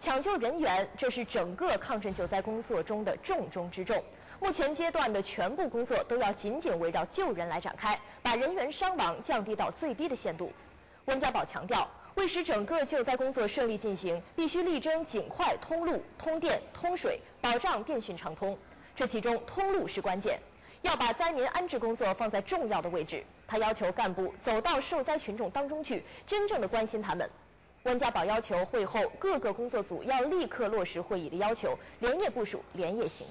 抢救人员，这是整个抗震救灾工作中的重中之重。目前阶段的全部工作都要紧紧围绕救人来展开，把人员伤亡降低到最低的限度。温家宝强调，为使整个救灾工作顺利进行，必须力争尽快通路、通电、通水，保障电讯畅通。这其中，通路是关键，要把灾民安置工作放在重要的位置。他要求干部走到受灾群众当中去，真正的关心他们。温家宝要求会后各个工作组要立刻落实会议的要求，连夜部署，连夜行